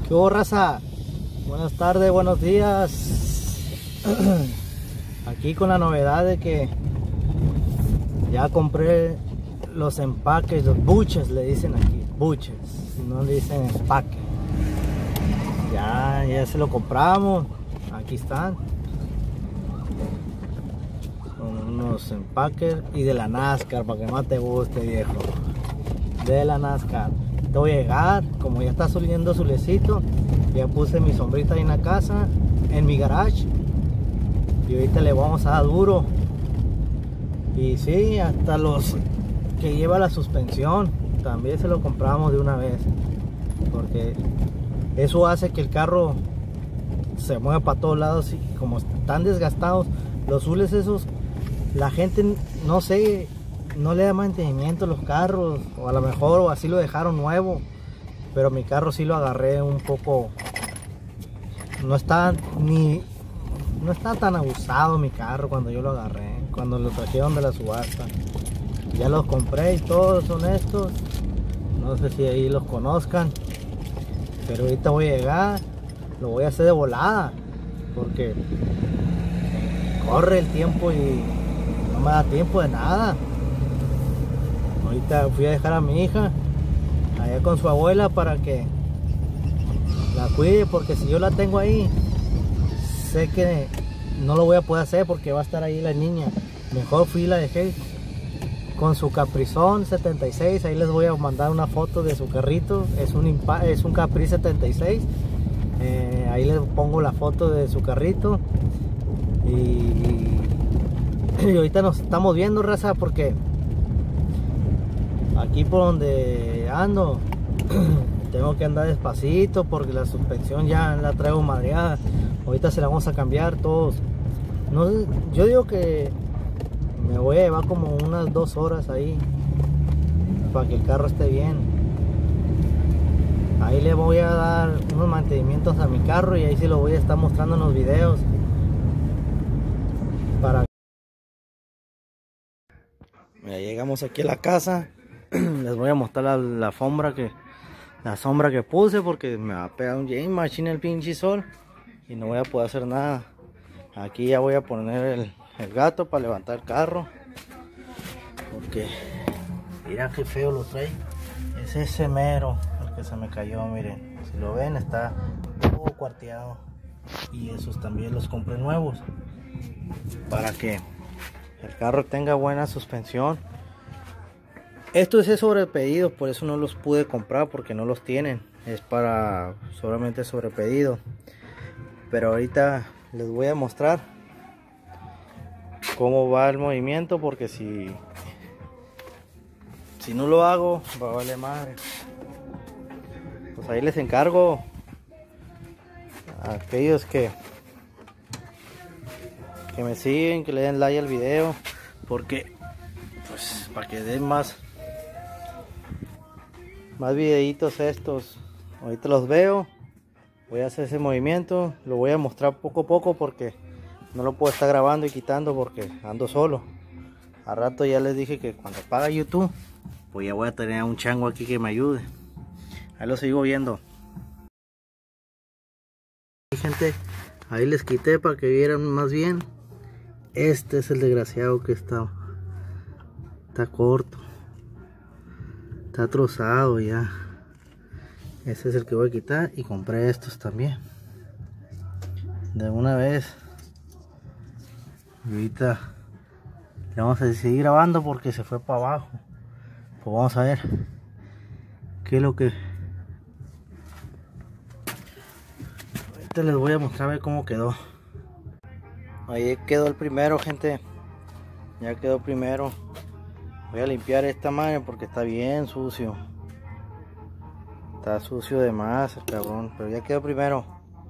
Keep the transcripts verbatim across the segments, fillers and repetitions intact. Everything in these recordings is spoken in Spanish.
¿Qué hubo, raza? Buenas tardes, buenos días. Aquí con la novedad de que ya compré los empaques, los buches le dicen aquí, buches, no le dicen empaque. Ya, ya se lo compramos, aquí están. Son unos empaques y de la NASCAR, para que más te guste, viejo. De la NASCAR. Te voy a llegar, como ya está saliendo solecito, ya puse mi sombrita ahí en la casa, en mi garage, y ahorita le vamos a dar duro. Y sí, hasta los que lleva la suspensión también se lo compramos de una vez, porque eso hace que el carro se mueva para todos lados. Y como están desgastados los zules esos, la gente no sé, no le da mantenimiento a los carros, o a lo mejor o así lo dejaron nuevo, pero mi carro sí lo agarré un poco, no está ni no está tan abusado mi carro cuando yo lo agarré, cuando lo trajeron de la subasta. Ya los compré y todos son estos, no sé si ahí los conozcan, pero ahorita voy a llegar, lo voy a hacer de volada porque corre el tiempo y no me da tiempo de nada. Ahorita fui a dejar a mi hija allá con su abuela para que la cuide, porque si yo la tengo ahí, sé que no lo voy a poder hacer porque va a estar ahí la niña. Mejor fui y la dejé con su Caprizón setenta y seis. Ahí les voy a mandar una foto de su carrito. Es un, Impa es un Capri setenta y seis. Eh, ahí les pongo la foto de su carrito. Y, y ahorita nos estamos viendo, raza, porque aquí por donde ando tengo que andar despacito porque la suspensión ya la traigo madreada. Ahorita se la vamos a cambiar todos. No, yo digo que me voy a llevar como unas dos horas ahí para que el carro esté bien. Ahí le voy a dar unos mantenimientos a mi carro y ahí sí lo voy a estar mostrando en los videos. Para... Ya llegamos aquí a la casa. Les voy a mostrar la, la sombra que la sombra que puse, porque me va a pegar un Jane Machine el pinche sol y no voy a poder hacer nada. Aquí ya voy a poner el, el gato para levantar el carro, porque mira qué feo lo trae. Es ese mero el que se me cayó, miren, si lo ven está todo cuarteado, y esos también los compré nuevos para que el carro tenga buena suspensión. Esto es sobre pedido, por eso no los pude comprar, porque no los tienen, es para solamente sobre pedido. Pero ahorita les voy a mostrar cómo va el movimiento, porque si si no lo hago va a valer madre. Pues ahí les encargo a aquellos que que me siguen, que le den like al video, porque pues para que den más más videitos estos. Ahorita los veo, voy a hacer ese movimiento, lo voy a mostrar poco a poco porque no lo puedo estar grabando y quitando porque ando solo. A rato ya les dije que cuando paga YouTube, pues ya voy a tener un chango aquí que me ayude. Ahí lo sigo viendo. Gente, ahí les quité para que vieran más bien. Este es el desgraciado que está está corto, está trozado ya. Ese es el que voy a quitar, y compré estos también de una vez. Y ahorita le vamos a seguir grabando porque se fue para abajo. Pues vamos a ver qué es lo que... Ahorita les voy a mostrar a ver cómo quedó. Ahí quedó el primero, gente. Ya quedó primero. Voy a limpiar esta madre porque está bien sucio. Está sucio de más el cabrón, pero ya quedó primero.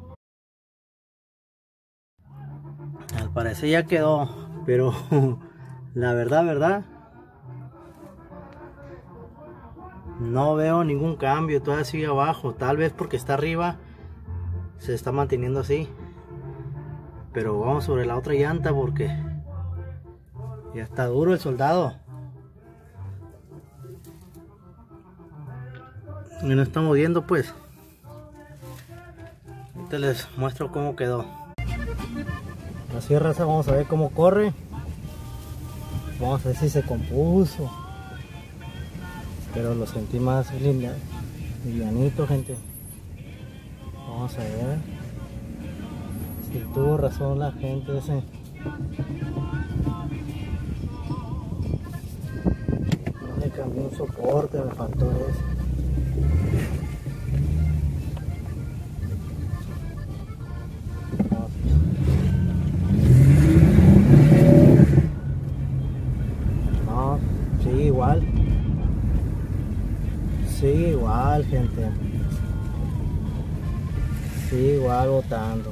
Al parecer ya quedó, pero la verdad, verdad, no veo ningún cambio. Todavía sigue abajo, tal vez porque está arriba se está manteniendo así. Pero vamos sobre la otra llanta porque ya está duro el soldado. Y no está moviendo, pues. Ahorita les muestro cómo quedó. Así, raza, vamos a ver cómo corre. Vamos a ver si se compuso. Pero lo sentí más livianito, gente. Vamos a ver si tuvo razón la gente ese. No le cambié un soporte, me faltó eso. No, sigue igual. Sigue igual, gente. Sigue igual botando.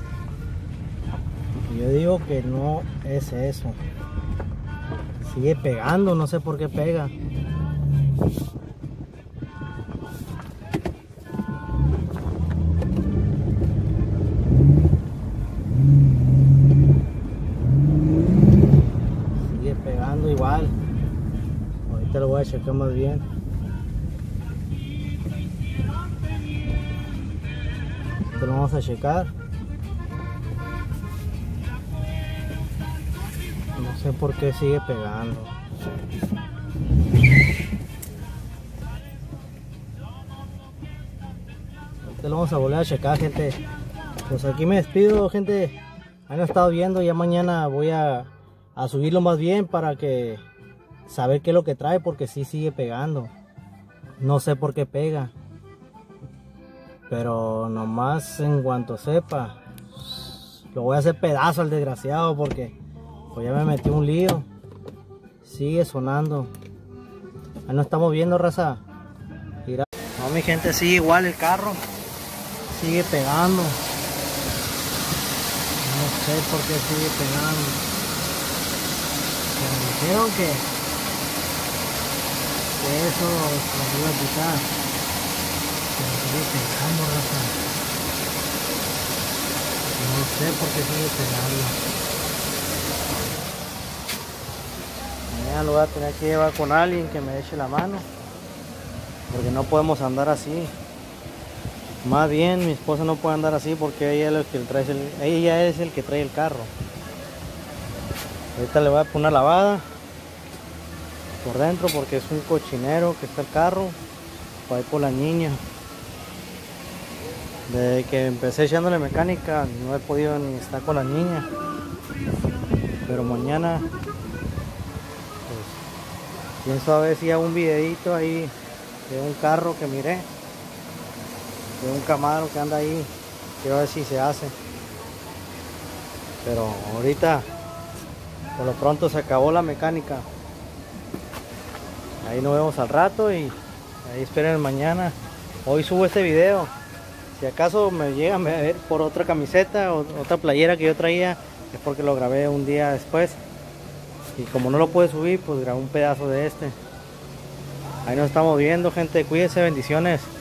Yo digo que no es eso. Sigue pegando, no sé por qué pega. Sigue pegando igual. Ahorita lo voy a checar más bien. Ahorita lo vamos a checar. No sé por qué sigue pegando. Ahorita lo vamos a volver a checar, gente. Pues aquí me despido, gente. Han estado viendo, ya mañana voy a, a subirlo más bien para que saber qué es lo que trae, porque sí sigue pegando. No sé por qué pega, pero nomás en cuanto sepa lo voy a hacer pedazo al desgraciado, porque pues ya me metí un lío. Sigue sonando. Ahí nos estamos viendo, raza. Mira. No, mi gente, sigue igual el carro. Sigue pegando. No sé por qué sigue pegando. Me dijeron que, que eso lo iba a quitar. Pero sigue pegando, raza. No sé por qué sigue pegando. Mañana lo voy a tener que llevar con alguien que me eche la mano, porque no podemos andar así. Más bien mi esposa no puede andar así, porque ella es el que trae el, ella es el que trae el carro. Ahorita le voy a poner una lavada por dentro, porque es un cochinero que está el carro. Para ir por la niña. Desde que empecé echándole mecánica no he podido ni estar con la niña, pero mañana pienso a ver si hago un videito ahí de un carro que miré, de un Camaro que anda ahí. Quiero ver si se hace. Pero ahorita por lo pronto se acabó la mecánica. Ahí nos vemos al rato y ahí esperen mañana. Hoy subo este video. Si acaso me llegan a ver por otra camiseta o otra playera que yo traía, es porque lo grabé un día después. Y como no lo pude subir, pues grabé un pedazo de este. Ahí nos estamos viendo, gente. Cuídense, bendiciones.